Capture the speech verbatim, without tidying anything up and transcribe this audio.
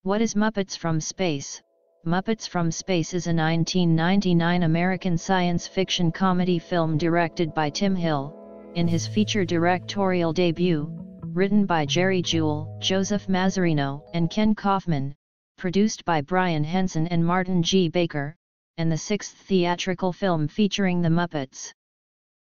What is Muppets from Space? Muppets from Space is a nineteen ninety-nine American science fiction comedy film directed by Tim Hill, in his feature directorial debut, written by Jerry Juhl, Joseph Mazzarino, and Ken Kaufman, produced by Brian Henson and Martin G. Baker, and the sixth theatrical film featuring the Muppets.